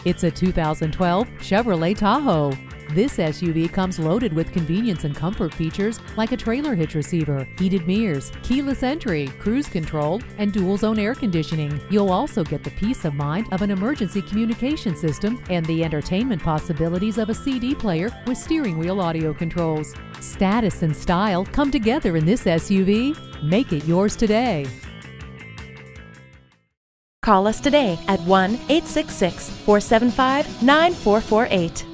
It's a 2012 Chevrolet Tahoe. This SUV comes loaded with convenience and comfort features like a trailer hitch receiver, heated mirrors, keyless entry, cruise control, and dual-zone air conditioning. You'll also get the peace of mind of an emergency communication system and the entertainment possibilities of a CD player with steering wheel audio controls. Status and style come together in this SUV. Make it yours today. Call us today at 1-866-475-9448.